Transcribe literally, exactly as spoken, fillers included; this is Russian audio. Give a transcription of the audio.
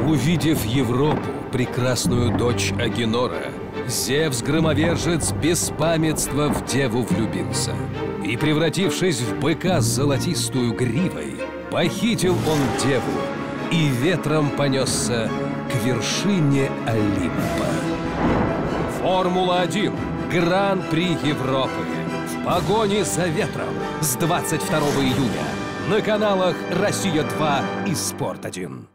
Увидев Европу, прекрасную дочь Агенора, Зевс-громовержец без памятства в деву влюбился. И, превратившись в быка с золотистую гривой, похитил он деву и ветром понесся к вершине Олимпа. Формула один. Гран-при Европы. В погоне за ветром с двадцать второго июня на каналах Россия два и Спорт один.